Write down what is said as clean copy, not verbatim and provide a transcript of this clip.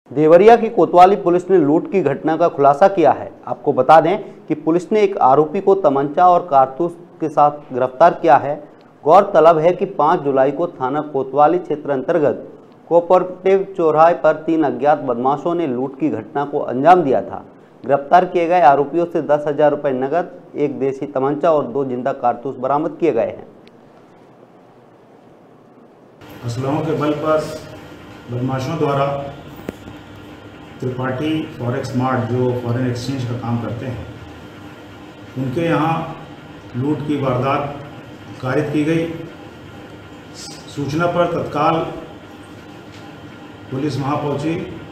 देवरिया की कोतवाली पुलिस ने लूट की घटना का खुलासा किया है। आपको बता दें कि पुलिस ने एक आरोपी को तमंचा और कारतूस के साथ गिरफ्तार किया है। गौरतलब है कि 5 जुलाई को थाना कोतवाली क्षेत्र अंतर्गत कोऑपरेटिव चौराहे पर 3 अज्ञात बदमाशों ने लूट की घटना को अंजाम दिया था। गिरफ्तार किए गए आरोपियों से 10,000 रुपये नकद, एक देसी तमंचा और 2 जिंदा कारतूस बरामद किए गए हैं। असलहों के बल पर बदमाशों द्वारा त्रिपाठी फॉरेक्स मार्ट जो फॉरेन एक्सचेंज का काम करते हैं, उनके यहाँ लूट की वारदात कारित की गई। सूचना पर तत्काल पुलिस वहाँ पहुँची